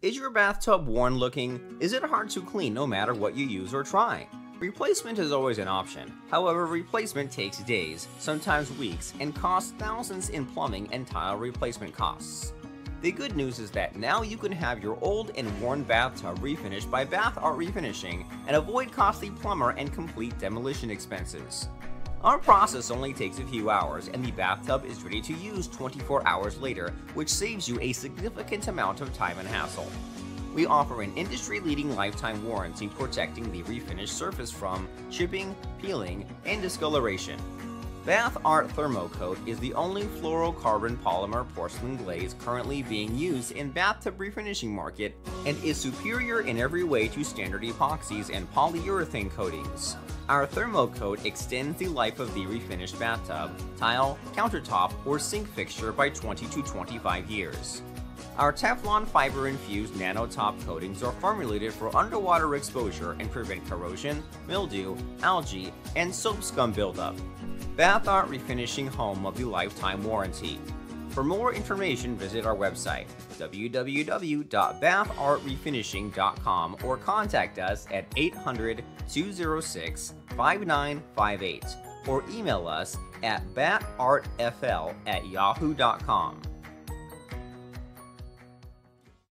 Is your bathtub worn looking? Is it hard to clean no matter what you use or try? Replacement is always an option. However, replacement takes days, sometimes weeks, and costs thousands in plumbing and tile replacement costs. The good news is that now you can have your old and worn bathtub refinished by BathArt Refinishing and avoid costly plumber and complete demolition expenses. Our process only takes a few hours, and the bathtub is ready to use 24 hours later, which saves you a significant amount of time and hassle. We offer an industry-leading lifetime warranty protecting the refinished surface from chipping, peeling, and discoloration. BathArt Thermo-coat is the only fluorocarbon polymer porcelain glaze currently being used in bathtub refinishing market and is superior in every way to standard epoxies and polyurethane coatings. Our Thermo-coat extends the life of the refinished bathtub, tile, countertop, or sink fixture by 20 to 25 years. Our Teflon fiber-infused nano top coatings are formulated for underwater exposure and prevent corrosion, mildew, algae, and soap scum buildup. BathArt Refinishing, home of the lifetime warranty. For more information, visit our website, www.bathartrefinishing.com, or contact us at 800-206-5958, or email us at batartfl@yahoo.com.